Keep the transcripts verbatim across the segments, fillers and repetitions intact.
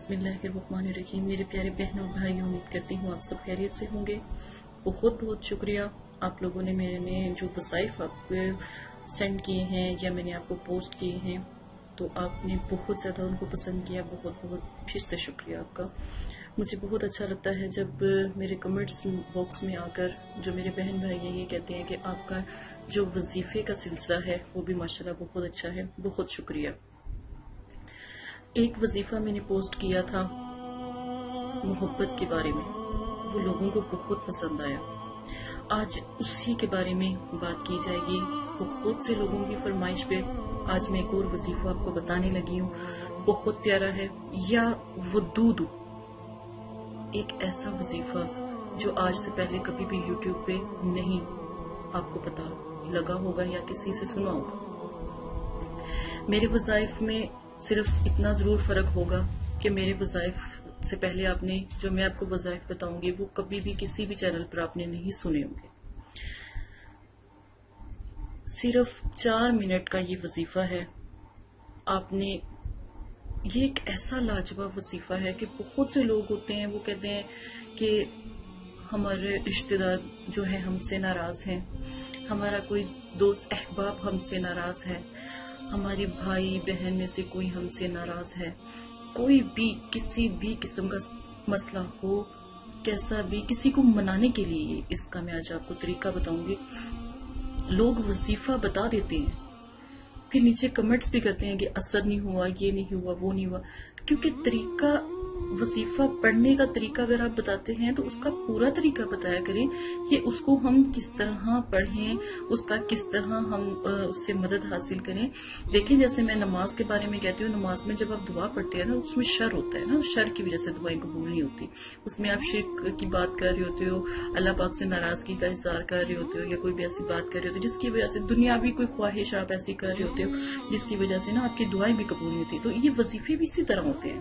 بسم اللہ الرحمن الرحیم۔ میرے پیارے بہنوں اور بھائیوں، امید کرتی ہوں آپ سب خیریت سے ہوں گے۔ بہت بہت شکریہ آپ لوگوں نے میں نے جو وظائف آپ کو سینڈ کیے ہیں یا میں نے آپ کو پوسٹ کیے ہیں، تو آپ نے بہت زیادہ ان کو پسند کیا۔ بہت بہت پھر سے شکریہ آپ کا۔ مجھے بہت اچھا لگتا ہے جب میرے کمنٹس باکس میں آ کر جو میرے بہن بھائی ہیں یہ کہتے ہیں کہ آپ کا جو وظیفے کا سلسلہ ہے وہ بھی ماشاءاللہ بہت اچھا ہے۔ بہت شکریہ۔ ایک وظیفہ میں نے پوسٹ کیا تھا محبت کے بارے میں، وہ لوگوں کو بہت پسند آیا۔ آج اسی کے بارے میں بات کی جائے گی۔ بہت سے لوگوں کی فرمائش پہ آج میں ایک اور وظیفہ آپ کو بتانے لگی ہوں۔ بہت پیارا ہے، یا ودود، ایک ایسا وظیفہ جو آج سے پہلے کبھی بھی یوٹیوب پہ نہیں آپ کو پتا لگا ہوگا یا کسی سے سنا ہوگا۔ میرے وظائف میں صرف اتنا ضرور فرق ہوگا کہ میرے وظائف سے پہلے آپ نے جو میں آپ کو وظائف بتاؤں گی وہ کبھی بھی کسی بھی چینل پر آپ نے نہیں سنے ہوں گے۔ صرف چار منٹ کا یہ وظیفہ ہے۔ آپ نے یہ ایک ایسا لاجواب وظیفہ ہے کہ بہت سے لوگ ہوتے ہیں وہ کہتے ہیں کہ ہمارے رشتہ دار جو ہیں ہم سے ناراض ہیں، ہمارا کوئی دوست احباب ہم سے ناراض ہے، ہمارے بھائی بہن میں سے کوئی ہم سے ناراض ہے، کوئی بھی کسی بھی قسم کا مسئلہ ہو، کیسا بھی، کسی کو منانے کے لیے اس کا میں آج آپ کو طریقہ بتاؤں گی۔ لوگ وظیفہ بتا دیتے ہیں، پھر نیچے کمنٹس بھی کرتے ہیں کہ اثر نہیں ہوا، یہ نہیں ہوا، وہ نہیں ہوا، کیونکہ طریقہ وظیفہ پڑھنے کا طریقہ اگر آپ بتاتے ہیں تو اس کا پورا طریقہ بتایا کریں کہ اس کو ہم کس طرح پڑھیں، اس کا کس طرح ہم اس سے مدد حاصل کریں۔ لیکن جیسے میں نماز کے بارے میں کہتی ہوں، نماز میں جب آپ دعا پڑھتے ہیں نا اس میں شر ہوتا ہے نا، شر کی وجہ سے دعائیں قبول نہیں ہوتی۔ اس میں آپ شرک کی بات کر رہے ہوتے ہو، اللہ پاک سے ناراضگی کا اظہار کر رہے ہوتے ہو، یا کوئی بھی ایسی بات کر رہے ہوتے ہو جس کی وجہ سے دنیاوی کوئی خواہش آپ ایسی کر رہے ہوتے ہو جس کی وجہ سے نا آپ کی دعائیں بھی قبول نہیں ہوتی۔ تو یہ وظیفے بھی اسی طرح ہوتے ہیں،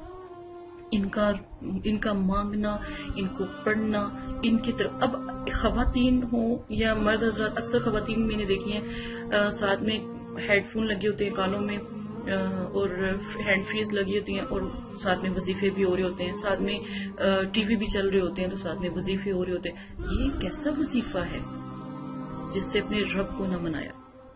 ان کا ان کا مانگنا، ان کو پڑھنا، ان کی طرف۔ اب خواتین ہوں یا مرد حضرات، اکثر خواتین میں نے دیکھی ہیں ساتھ میں ہیڈ فون لگے ہوتے ہیں کانوں میں اور ہینڈ فریز لگی ہوتی ہیں اور ساتھ میں وظیفے بھی ہو رہے ہوتے ہیں، ساتھ میں ٹی وی بھی چل رہے ہوتے ہیں تو ساتھ میں وظیفے ہو رہے ہوتے ہیں۔ یہ کیسا وظیفہ ہے جس سے اپنے رب کو نہ منایا؟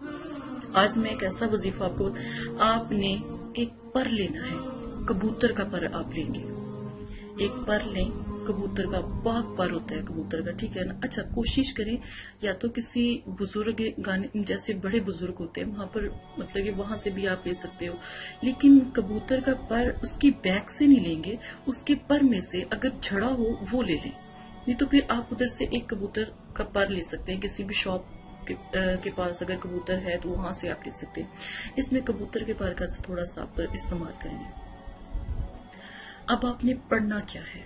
آج میں ایک ایسا وظیفہ آپ کو، آپ نے ایک پر لینا ہے، کبوتر کا پر آپ لیں گے، ایک پر لیں کبوتر کا، پاک پر ہوتا ہے کبوتر کا، ٹھیک ہے نا؟ اچھا کوشش کریں یا تو کسی بزرگ گانے جیسے بڑے بزرگ ہوتے ہیں وہاں پر، مطلب کہ وہاں سے بھی آپ لے سکتے ہو، لیکن کبوتر کا پر اس کی بیک سے نہیں لیں گے، اس کے پر میں سے اگر جھڑا ہو وہ لے لیں، نہیں تو پھر آپ ادھر سے ایک کبوتر کا پر لے سکتے ہیں، کسی بھی شاپ کے پاس اگر کبوتر ہے تو وہاں سے آپ لے سکتے ہیں۔ اس میں کبوتر کے پر کا تھوڑا سا آپ استعمال کریں گے۔ اب آپ نے پڑھنا کیا ہے؟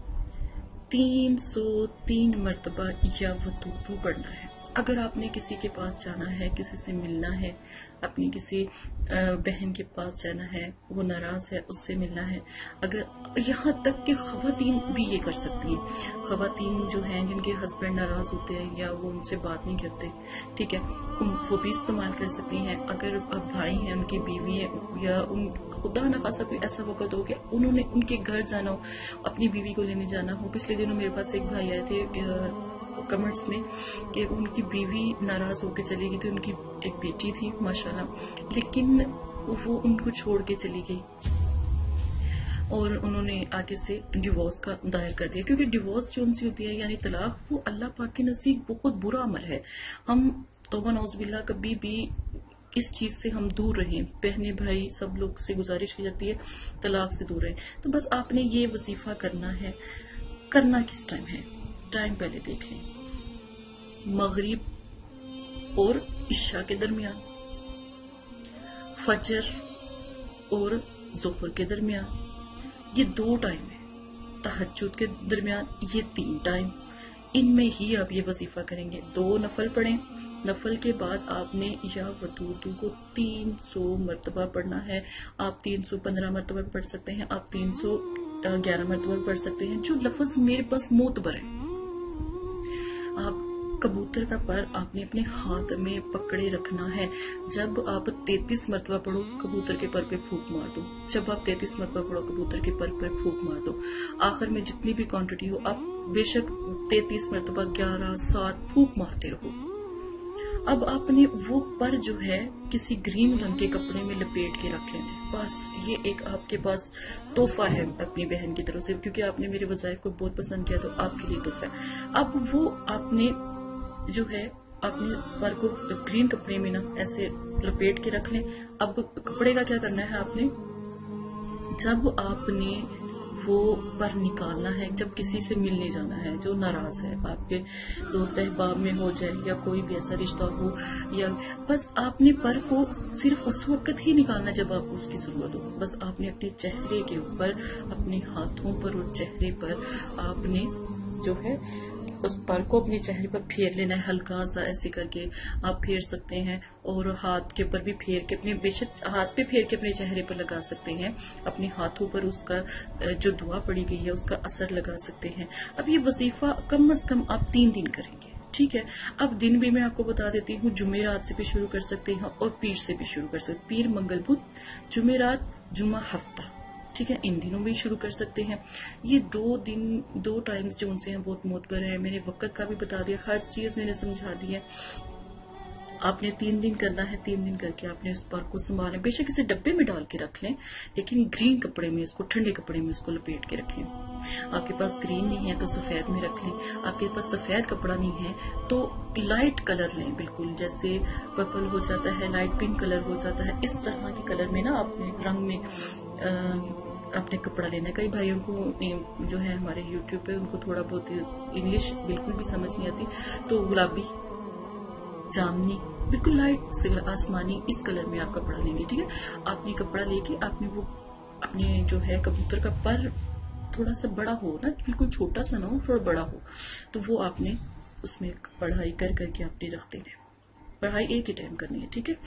تین سو تین مرتبہ یا ودود پڑھنا ہے۔ اگر آپ نے کسی کے پاس جانا ہے، کسی سے ملنا ہے، اپنی کسی بہن کے پاس جانا ہے، وہ ناراض ہے، اس سے ملنا ہے، اگر یہاں تک کہ خواتین بھی یہ کر سکتی ہیں، خواتین جو ہیں جن کے ہسبینڈ ناراض ہوتے ہیں یا وہ ان سے بات نہیں کرتے، ٹھیک ہے، وہ بھی استعمال کر سکتی ہیں۔ اگر بھائی ہیں، ان کی بیوی ہے، یا ان خدا نہ خاصا کوئی ایسا وقت ہو کہ انہوں نے ان کے گھر جانا ہو، اپنی بیوی کو لینے جانا ہو۔ پچھلے دنوں میرے پاس ایک بھائی آئے تھے کمنٹس میں کہ ان کی بیوی ناراض ہو کے چلی گئی تھی، ان کی ایک بیٹی تھی ماشاءاللہ، لیکن وہ ان کو چھوڑ کے چلی گئی اور انہوں نے آگے سے ڈیورس کا دائر کر دیا، کیونکہ ڈیورس جو ان سے ہوتی ہے یعنی طلاق، وہ اللہ پاک کے نزدیک بہت برا عمل ہے۔ ہم توبہ نعوذ باللہ کبھی بھی اس چیز سے ہم دور رہیں، بہنیں بھائی سب لوگ سے گزارش کی جاتی ہے طلاق سے دور رہیں۔ تو بس آپ نے یہ وظیفہ کرنا ہے۔ کرنا کس ٹائم ہے؟ ٹائم پہلے دیکھ لیں، مغرب اور عشاء کے درمیان، فجر اور ظہر کے درمیان، یہ دو ٹائم ہے، تہجد کے درمیان یہ تین ٹائم، ان میں ہی آپ یہ وظیفہ کریں گے۔ دو نفل پڑھیں، نفل کے بعد آپ نے یا ودود کو تین سو مرتبہ پڑھنا ہے۔ آپ تین سو پندرہ مرتبہ پڑھ سکتے ہیں، آپ تین سو گیارہ مرتبہ پڑھ سکتے ہیں، جو لفظ میرے پاس معتبر ہے۔ آپ کبوتر کا پر آپ نے اپنے ہاتھ میں پکڑے رکھنا ہے. جب آپ تینتیس مرتبہ پڑھو کبوتر کے پر پہ پھونک مار دو. جب آپ تینتیس مرتبہ پڑھو کبوتر کے پر پہ پھونک مار دو. آخر میں جتنی بھی کوانٹٹی ہو آپ بے شک تینتیس مرتبہ گیارہ سات پھونک مارتے رہو. اب آپ نے وہ پر جو ہے کسی گرین رنگ کے کپڑے میں لپیٹ کے رکھ لینا ہے. بس یہ ایک آپ کے پاس تحفہ ہے اپنی بہن کی طرف سے، کیونکہ آپ نے میرے وظائف کو بہت پسند کیا تو آپ کے لیے تحفہ ہے. اب وہ آپ نے جو ہے اپنے پر کو گرین کپڑے میں نا ایسے لپیٹ کے رکھ لیں. اب کپڑے کا کیا کرنا ہے، آپ نے جب آپ نے وہ پر نکالنا ہے، جب کسی سے ملنے جانا ہے جو ناراض ہے، آپ کے دوست احباب میں ہو جائے یا کوئی بھی ایسا رشتہ ہو، یا بس آپ نے پر کو صرف اس وقت ہی نکالنا جب آپ کو اس کی ضرورت ہو. بس آپ نے اپنے چہرے کے اوپر، اپنے ہاتھوں پر اور چہرے پر آپ نے جو ہے اس پر کو اپنے چہرے پر پھیر لینا ہے. ہلکا سا ایسے کر کے آپ پھیر سکتے ہیں، اور ہاتھ کے اوپر بھی پھیر کے اپنے بے شک ہاتھ پہ پھیر کے اپنے چہرے پر لگا سکتے ہیں. اپنے ہاتھوں پر اس کا جو دعا پڑی گئی ہے اس کا اثر لگا سکتے ہیں. اب یہ وظیفہ کم از کم آپ تین دن کریں گے، ٹھیک ہے. اب دن بھی میں آپ کو بتا دیتی ہوں، جمعرات سے بھی شروع کر سکتے ہیں اور پیر سے بھی شروع کر سکتے ہیں. پیر منگل بدھ جمعرات جمعہ ہفتہ، ٹھیک ہے، ان دنوں بھی شروع کر سکتے ہیں. یہ دو دن دو ٹائمز جو ان سے ہیں بہت معتبر ہے. میں نے وقت کا بھی بتا دیا، ہر چیز میں نے سمجھا دی ہے. آپ نے تین دن کرنا ہے، تین دن کر کے آپ نے اس پر کو سنبھالنا. بے شک اسے ڈبے میں ڈال کے رکھ لیں، لیکن گرین کپڑے میں اس کو، ٹھنڈے کپڑے میں اس کو لپیٹ کے رکھیں. آپ کے پاس گرین نہیں ہے تو سفید میں رکھ لیں. آپ کے پاس سفید کپڑا نہیں ہے تو لائٹ کلر لیں، بالکل جیسے پرپل ہو جاتا ہے، لائٹ پنک کلر ہو جاتا ہے، اس طرح کے کلر میں نا آپ نے رنگ میں اپنے کپڑا لینا ہے. کئی بھائیوں کو جو ہے ہمارے یوٹیوب پہ ان کو تھوڑا بہت انگلش بالکل بھی سمجھ نہیں آتی، تو گلابی، جامنی، بالکل لائٹ آسمانی اس کلر میں آپ کپڑا لیں گے، ٹھیک ہے. آپ نے کپڑا لے کے آپ نے وہ اپنے جو ہے کبوتر کا پر تھوڑا سا بڑا ہو نا، بالکل چھوٹا سا نہ ہو، تھوڑا بڑا ہو، تو وہ آپ نے اس میں پڑھائی کر کر کے آپ نے رکھ دینا ہے. پڑھائی ایک ہی ٹائم کرنی ہے، ٹھیک ہے.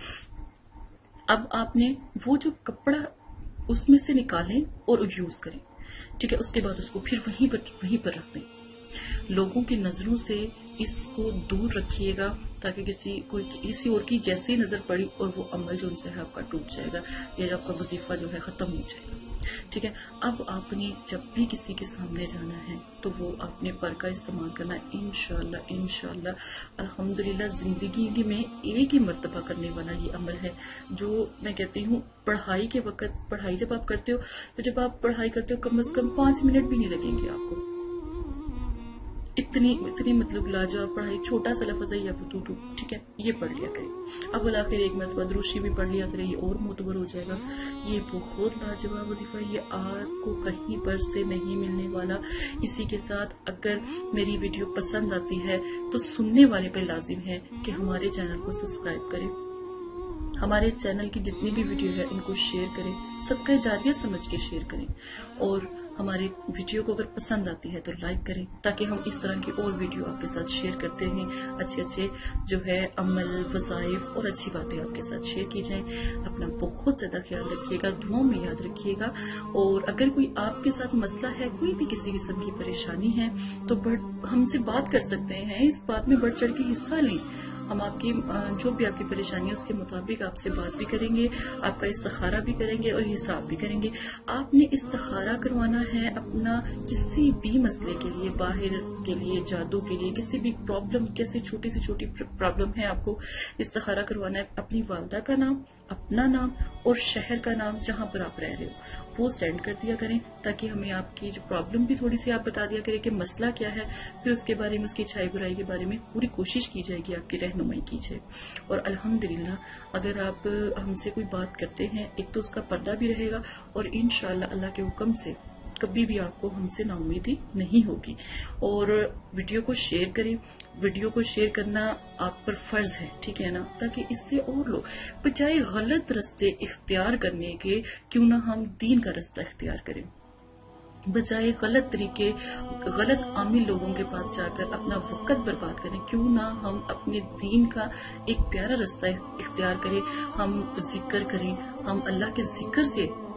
اب آپ نے وہ جو کپڑا اس میں سے نکالیں اور یوز کریں، ٹھیک ہے. اس کے بعد اس کو پھر وہیں پر وہیں پر رکھ دیں. لوگوں کی نظروں سے اس کو دور رکھیے گا تاکہ کسی کوئی کسی اور کی جیسی نظر پڑی اور وہ عمل جو ان سے ہے آپ کا ٹوٹ جائے گا، یا آپ کا وظیفہ جو ہے ختم ہو جائے گا، ٹھیک ہے. اب آپ نے جب بھی کسی کے سامنے جانا ہے تو وہ آپ نے پر کا استعمال کرنا ہے. انشاءاللہ انشاءاللہ الحمدللہ زندگی میں ایک ہی مرتبہ کرنے والا یہ عمل ہے، جو میں کہتی ہوں پڑھائی کے وقت، پڑھائی جب آپ کرتے ہو تو جب آپ پڑھائی کرتے ہو کم از کم پانچ منٹ بھی نہیں لگیں گے آپ کو. اتنی اتنی مطلب لاجواب پڑھائی. چھوٹا سا لفظ ہے یا تو ٹھیک ہے، یہ پڑھ لیا کریں. اب آخر ایک مرتبہ دروشی بھی پڑھ لیا کریں، یہ اور معتبر ہو جائے گا. یہ بہت لاجواب وظیفہ، یہ آپ کو کہیں پر سے نہیں ملنے والا. اسی کے ساتھ اگر میری ویڈیو پسند آتی ہے تو سننے والے پہ لازم ہے کہ ہمارے چینل کو سبسکرائب کریں، ہمارے چینل کی جتنی بھی ویڈیو ہے ان کو شیئر کریں، صدقہ جاریہ سمجھ کے شیئر کریں، اور ہماری ویڈیو کو اگر پسند آتی ہے تو لائک کریں تاکہ ہم اس طرح کی اور ویڈیو آپ کے ساتھ شیئر کرتے ہیں. اچھے اچھے جو ہے عمل، وظائف اور اچھی باتیں آپ کے ساتھ شیئر کی جائیں. اپنا بہت زیادہ خیال رکھیے گا، دعاؤں میں یاد رکھیے گا. اور اگر کوئی آپ کے ساتھ مسئلہ ہے، کوئی بھی کسی قسم کی پریشانی ہے تو ہم سے بات کر سکتے ہیں. اس بات میں بڑھ چڑھ کے حصہ لیں. ہم آپ کی جو بھی آپ کی پریشانی ہے اس کے مطابق آپ سے بات بھی کریں گے، آپ کا استخارہ بھی کریں گے اور حساب بھی کریں گے. آپ نے استخارہ کروانا ہے اپنا کسی بھی مسئلے کے لیے، باہر کے لیے، جادو کے لیے، کسی بھی پرابلم، کیسی چھوٹی سے چھوٹی پرابلم ہے، آپ کو استخارہ کروانا ہے. اپنی والدہ کا نام، اپنا نام اور شہر کا نام جہاں پر آپ رہ رہے ہو وہ سینڈ کر دیا کریں تاکہ ہمیں آپ کی جو پرابلم بھی تھوڑی سی آپ بتا دیا کریں کہ مسئلہ کیا ہے. پھر اس کے بارے میں، اس کی اچھائی برائی کے بارے میں پوری کوشش کی جائے گی، آپ کی رہنمائی کی جائے. اور الحمدللہ اگر آپ ہم سے کوئی بات کرتے ہیں، ایک تو اس کا پردہ بھی رہے گا اور انشاءاللہ اللہ کے حکم سے کبھی بھی آپ کو ہم سے نا امیدی نہیں ہوگی. اور ویڈیو کو شیئر کریں. ویڈیو کو شیئر کرنا آپ پر فرض ہے، ٹھیک ہے نا، تاکہ اس سے اور لوگ بجائے غلط رستے اختیار کرنے کے کیوں نہ ہم دین کا رستہ اختیار کریں، بجائے غلط طریقے، غلط عامل لوگوں کے پاس جا کر اپنا وقت برباد کریں، کیوں نہ ہم اپنے دین کا ایک پیارا رستہ اختیار کریں. ہم ذکر کریں، ہم اللہ کے ذکر سے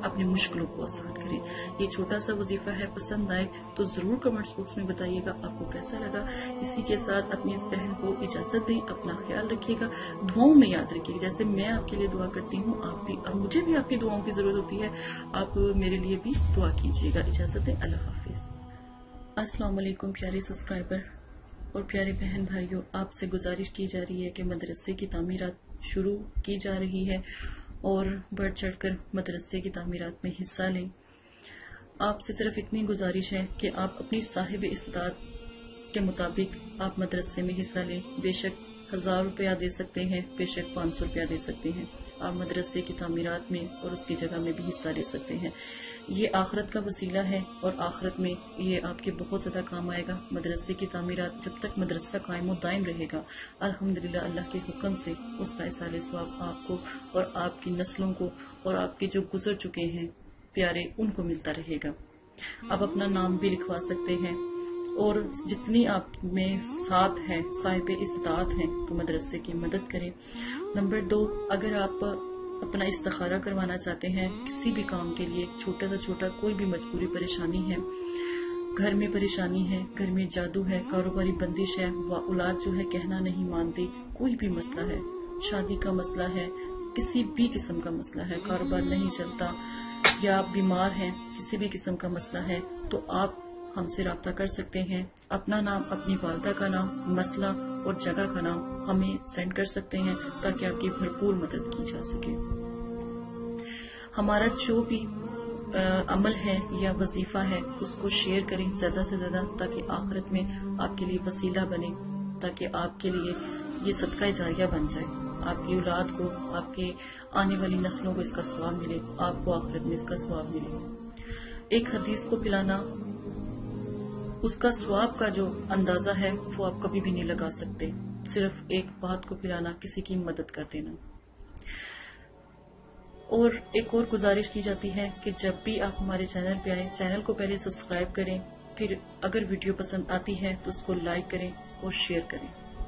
اپنی مشکلوں کو آسان کریں. یہ چھوٹا سا وظیفہ ہے، پسند آئے تو ضرور کمنٹس باکس میں بتائیے گا آپ کو کیسا لگا. اسی کے ساتھ اپنی اس بہن کو اجازت دیں، اپنا خیال رکھیے گا، دعاؤں میں یاد رکھیے گا. جیسے میں آپ کے لیے دعا کرتی ہوں، آپ بھی، اور مجھے بھی آپ کی دعاؤں کی ضرورت ہوتی ہے، آپ میرے لیے بھی دعا کیجیے گا. اجازت دیں، اللہ حافظ. السلام علیکم پیارے سبسکرائبر اور پیارے بہن بھائیوں، آپ سے گزارش کی جا رہی ہے کہ مدرسے کی تعمیرات شروع کی جا رہی ہے اور بڑھ چڑھ کر مدرسے کی تعمیرات میں حصہ لیں. آپ سے صرف اتنی گزارش ہے کہ آپ اپنی صاحب استطاعت کے مطابق آپ مدرسے میں حصہ لیں. بے شک ہزار روپیہ دے سکتے ہیں، بے شک پانچ سو روپیہ دے سکتے ہیں. آپ مدرسے کی تعمیرات میں اور اس کی جگہ میں بھی حصہ لے سکتے ہیں. یہ آخرت کا وسیلہ ہے اور آخرت میں یہ آپ کے بہت زیادہ کام آئے گا. مدرسے کی تعمیرات جب تک مدرسہ قائم و دائم رہے گا، الحمدللہ اللہ کے حکم سے اس کا اصال ثواب آپ کو اور آپ کی نسلوں کو اور آپ کے جو گزر چکے ہیں پیارے ان کو ملتا رہے گا. آپ اپنا نام بھی لکھوا سکتے ہیں اور جتنی آپ میں ساتھ ہے صاحب استطاعت ہیں تو مدرسے کی مدد کریں. نمبر دو، اگر آپ اپنا استخارہ کروانا چاہتے ہیں کسی بھی کام کے لیے، چھوٹا سا چھوٹا کوئی بھی مجبوری پریشانی ہے، گھر میں پریشانی ہے، گھر میں جادو ہے، کاروباری بندش ہے، اولاد جو ہے کہنا نہیں مانتی، کوئی بھی مسئلہ ہے، شادی کا مسئلہ ہے، کسی بھی قسم کا مسئلہ ہے، کاروبار نہیں چلتا یا آپ بیمار ہیں، کسی بھی قسم کا مسئلہ ہے تو آپ ہم سے رابطہ کر سکتے ہیں. اپنا نام، اپنی والدہ کا نام، مسئلہ اور جگہ کا نام ہمیں سینڈ کر سکتے ہیں تاکہ آپ کی بھرپور مدد کی جا سکے. ہمارا جو بھی عمل ہے یا وظیفہ ہے اس کو شیئر کریں زیادہ سے زیادہ تاکہ آخرت میں آپ کے لیے وسیلہ بنے، تاکہ آپ کے لیے یہ صدقہ جاریہ بن جائے، آپ کی اولاد کو، آپ کے آنے والی نسلوں کو اس کا ثواب ملے، آپ کو آخرت میں اس کا ثواب ملے. ایک حدیث کو پلانا، اس کا ثواب کا جو اندازہ ہے وہ آپ کبھی بھی نہیں لگا سکتے. صرف ایک بات کو پلانا، کسی کی مدد کر دینا. اور ایک اور گزارش کی جاتی ہے کہ جب بھی آپ ہمارے چینل پہ آئیں، چینل کو پہلے سبسکرائب کریں، پھر اگر ویڈیو پسند آتی ہے تو اس کو لائک کریں اور شیئر کریں.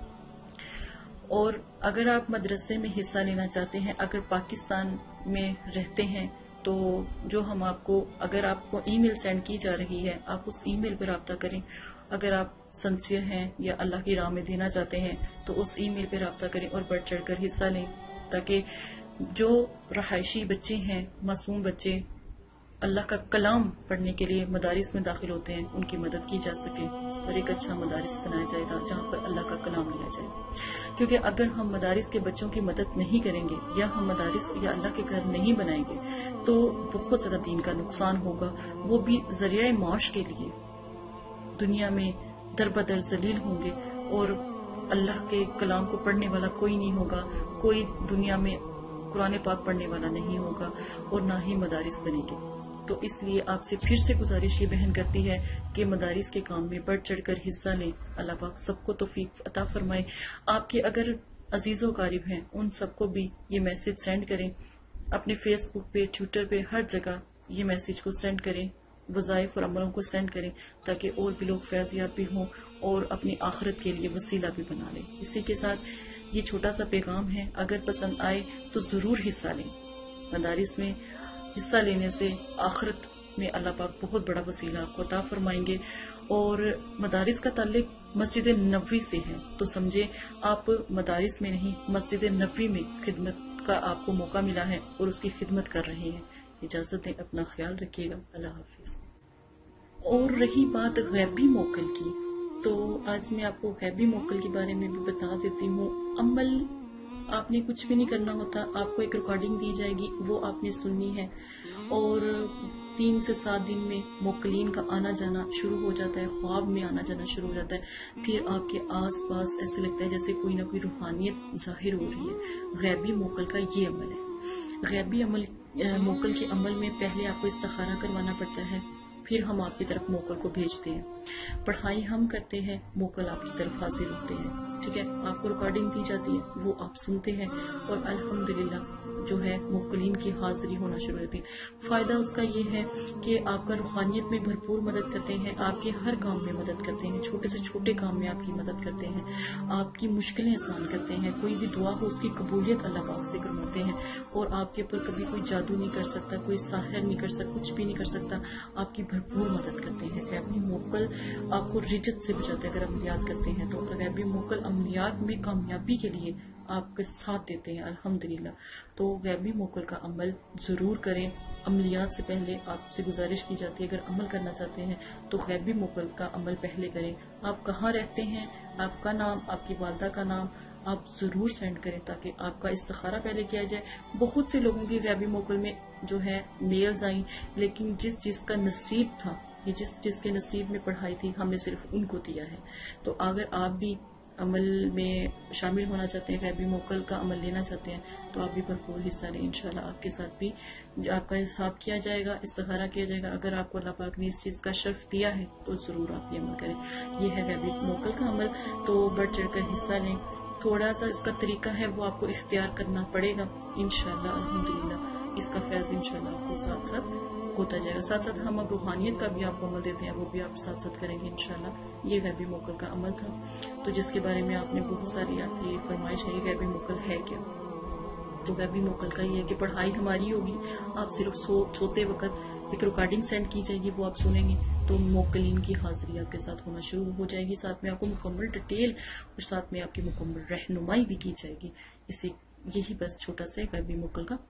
اور اگر آپ مدرسے میں حصہ لینا چاہتے ہیں، اگر پاکستان میں رہتے ہیں تو جو ہم آپ کو، اگر آپ کو ای میل سینڈ کی جا رہی ہے آپ اس ای میل پہ رابطہ کریں. اگر آپ سنسیئر ہیں یا اللہ کی راہ میں دینا چاہتے ہیں تو اس ای میل پہ رابطہ کریں اور بڑھ چڑھ کر حصہ لیں تاکہ جو رہائشی بچے ہیں، معصوم بچے اللہ کا کلام پڑھنے کے لیے مدارس میں داخل ہوتے ہیں ان کی مدد کی جا سکے اور ایک اچھا مدارس بنایا جائے گا جہاں پر اللہ کا کلام لیا جائے. کیونکہ اگر ہم مدارس کے بچوں کی مدد نہیں کریں گے یا ہم مدارس یا اللہ کے گھر نہیں بنائیں گے تو بہت زیادہ دین کا نقصان ہوگا. وہ بھی ذریعہ معاش کے لیے دنیا میں در بدر ذلیل ہوں گے اور اللہ کے کلام کو پڑھنے والا کوئی نہیں ہوگا، کوئی دنیا میں قرآن پاک پڑھنے والا نہیں ہوگا اور نہ ہی مدارس بنے گے. تو اس لیے آپ سے پھر سے گزارش یہ بہن کرتی ہے کہ مدارس کے کام میں بڑھ چڑھ کر حصہ لیں. اللہ پاک سب کو توفیق عطا فرمائے. آپ کے اگر عزیز و قریب ہیں ان سب کو بھی یہ میسج سینڈ کریں، اپنے فیس بک پہ، ٹویٹر پہ، ہر جگہ یہ میسج کو سینڈ کریں، وظائف اور عملوں کو سینڈ کریں تاکہ اور بھی لوگ فیض یاب بھی ہوں اور اپنی آخرت کے لیے وسیلہ بھی بنا لیں. اسی کے ساتھ یہ چھوٹا سا پیغام ہے، اگر پسند آئے تو ضرور حصہ لیں. مدارس میں حصہ لینے سے آخرت میں اللہ پاک بہت بڑا وسیلہ آپ کو عطا فرمائیں گے. اور مدارس کا تعلق مسجد نبوی سے ہے تو سمجھے آپ مدارس میں نہیں، مسجد نبوی میں خدمت کا آپ کو موقع ملا ہے اور اس کی خدمت کر رہے ہیں. اجازت دیں، اپنا خیال رکھیے گا. اللہ حافظ. اور رہی بات غیبی موکل کی تو آج میں آپ کو غیبی موکل کے بارے میں بھی بتا دیتی ہوں. عمل آپ نے کچھ بھی نہیں کرنا ہوتا، آپ کو ایک ریکارڈنگ دی جائے گی، وہ آپ نے سننی ہے اور تین سے سات دن میں موکلین کا آنا جانا شروع ہو جاتا ہے، خواب میں آنا جانا شروع ہو جاتا ہے. پھر آپ کے آس پاس ایسے لگتا ہے جیسے کوئی نہ کوئی روحانیت ظاہر ہو رہی ہے. غیبی موکل کا یہ عمل ہے. غیبی عمل موکل کے عمل میں پہلے آپ کو استخارہ کروانا پڑتا ہے، پھر ہم آپ کی طرف موکل کو بھیجتے ہیں. پڑھائی ہم کرتے ہیں، موکل آپ کی طرف حاضر ہوتے ہیں. ٹھیک ہے، آپ کو ریکارڈنگ دی جاتی ہے، وہ آپ سنتے ہیں اور الحمدللہ جو ہے موکلین کی حاضری ہونا شروع ہوتی ہے. فائدہ اس کا یہ ہے کہ آپ کا روحانیت میں بھرپور مدد کرتے ہیں، آپ کے ہر کام میں مدد کرتے ہیں، چھوٹے سے چھوٹے کام میں آپ کی مدد کرتے ہیں، آپ کی مشکلیں آسان کرتے ہیں. کوئی بھی دعا ہو اس کی قبولیت اللہ پاک سے کرواتے ہیں، اور آپ کے اوپر کبھی کوئی جادو نہیں کر سکتا، کوئی ساحر نہیں کر سکتا، کچھ بھی نہیں کر سکتا. آپ کی بھرپور مدد کرتے ہیں. غیبی موکل آپ کو رجت سے بچاتے ہیں. اگر عملیات کرتے ہیں تو غیبی موکل عملیات میں کامیابی کے لیے آپ کے ساتھ دیتے ہیں الحمدللہ. تو غیبی موکل کا عمل ضرور کریں. عملیات سے پہلے آپ سے گزارش کی جاتی ہے اگر عمل کرنا چاہتے ہیں تو غیبی موکل کا عمل پہلے کریں. آپ کہاں رہتے ہیں، آپ کا نام، آپ کی والدہ کا نام آپ ضرور سینڈ کریں تاکہ آپ کا استخارہ پہلے کیا جائے. بہت سے لوگوں کی غیبی موکل میں جو ہے میلز آئیں، لیکن جس جس کا نصیب تھا، یہ جس جس کے نصیب میں پڑھائی تھی، ہم نے صرف ان کو دیا ہے. تو اگر آپ بھی عمل میں شامل ہونا چاہتے ہیں، غیبی موکل کا عمل لینا چاہتے ہیں تو آپ بھی بھرپور حصہ لیں. انشاءاللہ آپ کے ساتھ بھی آپ کا حساب کیا جائے گا، استخارہ کیا جائے گا. اگر آپ کو اللہ پاک نے اس چیز کا شرف دیا ہے تو ضرور آپ یہ عمل کریں. یہ ہے غیبی موکل کا عمل، تو بڑھ چڑھ کر حصہ لیں. تھوڑا سا اس کا طریقہ ہے وہ آپ کو اختیار کرنا پڑے گا. انشاءاللہ الحمدللہ اس کا فیض انشاءاللہ آپ کو ساتھ ساتھ ہوتا جائے گا. ساتھ ساتھ ہم اب روحانیت کا بھی آپ کو عمل دیتے ہیں، وہ بھی آپ ساتھ ساتھ کریں گے انشاءاللہ. یہ غیبی موکل کا عمل تھا، تو جس کے بارے میں آپ نے بہت ساری آپ کی فرمائش ہے، یہ غیبی موکل ہے کیا؟ تو غیبی موکل کا یہ ہے کہ پڑھائی ہماری ہوگی، آپ صرف سو سوتے وقت ایک ریکارڈنگ سینڈ کی جائے گی، وہ آپ سنیں گے تو موکلین کی حاضری آپ کے ساتھ ہونا شروع ہو جائے گی. ساتھ میں آپ کو مکمل ڈیٹیل اور ساتھ میں آپ کی مکمل رہنمائی بھی کی جائے گی. اسی یہی بس چھوٹا سا غیبی موکل کا.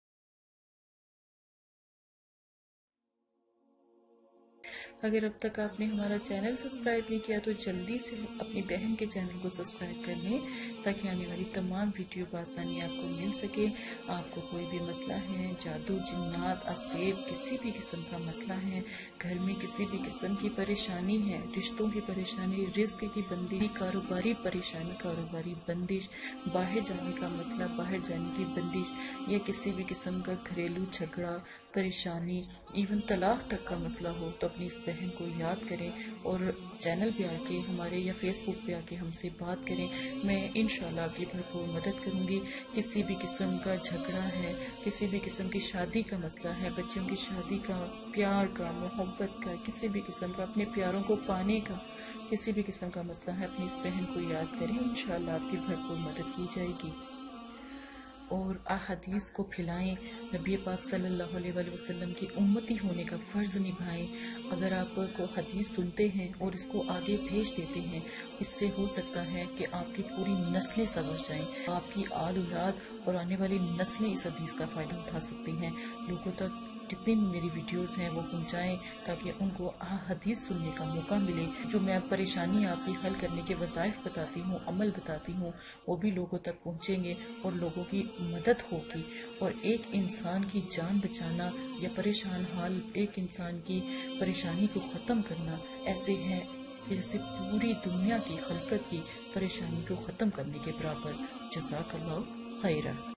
اگر اب تک آپ نے ہمارا چینل سبسکرائب نہیں کیا تو جلدی سے اپنی بہن کے چینل کو سبسکرائب کر لیں تاکہ آنے والی تمام ویڈیو بآسانی آپ کو مل سکے. آپ کو کوئی بھی مسئلہ ہے، جادو، جنات، اسیب، کسی بھی قسم کا مسئلہ ہے، گھر میں کسی بھی قسم کی پریشانی ہے، رشتوں کی پریشانی، رزق کی بندی، کاروباری پریشانی، کاروباری بندش، باہر جانے کا مسئلہ، باہر جانے کی بندش، یا کسی بھی قسم کا گھریلو جھگڑا، پریشانی، ایون طلاق تک کا مسئلہ ہو تو اپنی اس بہن کو یاد کریں اور چینل پہ آ کے ہمارے یا فیس بک پہ آ کے ہم سے بات کریں. میں انشاءاللہ آپ کی بھرپور مدد کروں گی. کسی بھی قسم کا جھگڑا ہے، کسی بھی قسم کی شادی کا مسئلہ ہے، بچوں کی شادی کا، پیار کا، محبت کا، کسی بھی قسم کا اپنے پیاروں کو پانے کا کسی بھی قسم کا مسئلہ ہے، اپنی اس بہن کو یاد کریں. انشاءاللہ آپ کی بھرپور مدد کی جائے گی. اور احادیث کو پھیلائیں، نبی پاک صلی اللہ علیہ وآلہ وسلم کی امتی ہونے کا فرض نبھائیں. اگر آپ کو حدیث سنتے ہیں اور اس کو آگے بھیج دیتے ہیں، اس سے ہو سکتا ہے کہ آپ کی پوری نسلیں سنور جائیں، آپ کی آل اولاد اور آنے والی نسلیں اس حدیث کا فائدہ اٹھا سکتی ہیں. لوگوں تک جتنی بھی میری ویڈیوز ہیں وہ پہنچائیں تاکہ ان کو حدیث سننے کا موقع ملے. جو میں پریشانی آپ کی حل کرنے کے وظائف بتاتی ہوں، عمل بتاتی ہوں، وہ بھی لوگوں تک پہنچیں گے اور لوگوں کی مدد ہوگی. اور ایک انسان کی جان بچانا یا پریشان حال ایک انسان کی پریشانی کو ختم کرنا ایسے ہے جیسے پوری دنیا کی خلقت کی پریشانی کو ختم کرنے کے برابر. جزاک اللہ خیرہ.